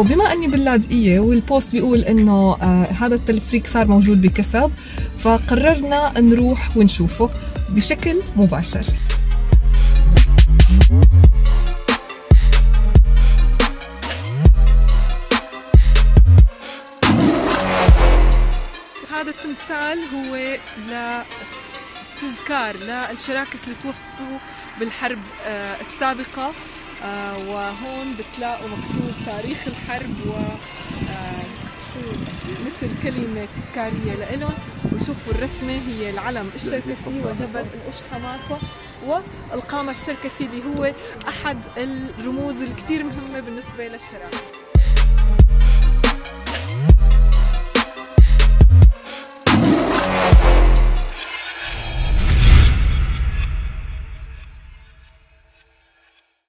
وبما اني باللاذقيه والبوست بيقول انه هذا التلفريك صار موجود بكسب، فقررنا نروح ونشوفه بشكل مباشر. هذا التمثال هو لتذكار للشراكس اللي توفوا بالحرب السابقة، وهون بتلاقوا مكتوب تاريخ الحرب و مثل كلمة تذكارية لإلهم. وشوفوا الرسمة هي العلم الشركسي وجبل القش حماقة والقامة الشركسي اللي هو أحد الرموز الكتير مهمة بالنسبة للشراكة.